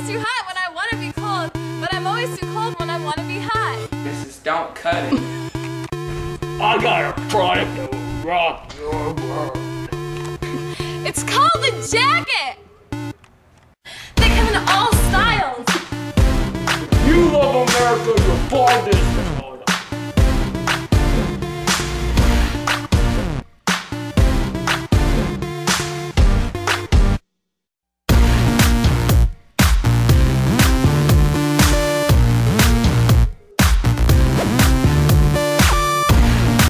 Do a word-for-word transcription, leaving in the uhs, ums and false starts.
too hot when I want to be cold, but I'm always too cold when I want to be hot. Missus Don't cut it. I got a product that will rock your world. It's called the jacket. They come in all styles. You love America, you're far distant.